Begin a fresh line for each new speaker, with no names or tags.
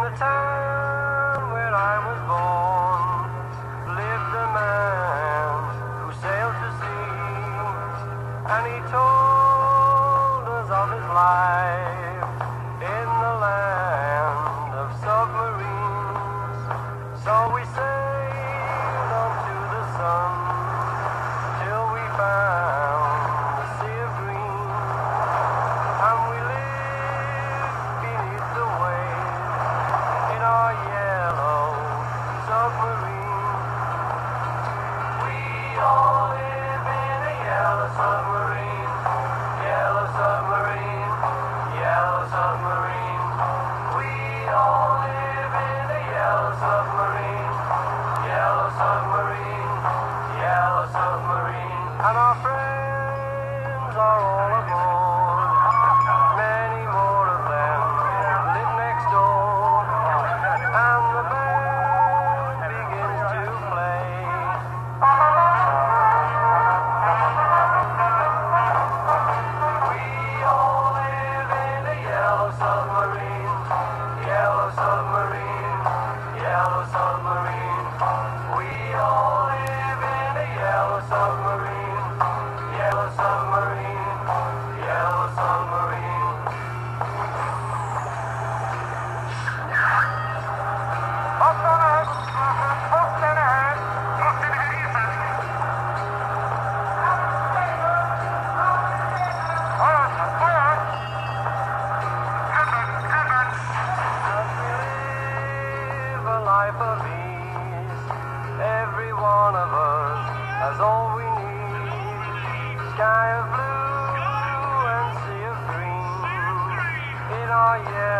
the town where I was born lived a man who sailed to sea, and he told us of his life in the land of submarines. So we sailed onto the sun till we found the sea of green, and we lived beneath the waves in our yellow submarine. We all live in a yellow submarine, yellow submarine, yellow submarine. We all live in a yellow submarine, yellow submarine, yellow submarine. And our friends are all aboard. Many more of them live next door, and the band begins to play. We all live in a yellow submarine, yellow submarine, yellow submarine. We all live in a yellow submarine, yellow submarine, yellow submarine. Live a life of ease. Every one of us has all we need. Sky of blue and sea of green in our